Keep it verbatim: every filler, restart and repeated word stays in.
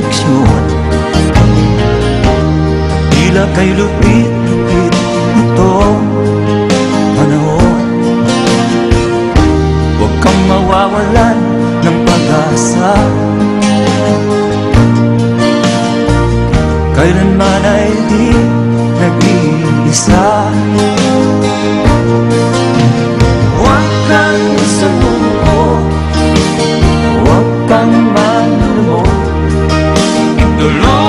direksyon. Tila kay lupit-lupit itong panahon. Huwag kang mawawalan ng pag-asa, kailanman ay di nag-iisa. Huwag kang sumuko, huwag kang manlumo, ituloy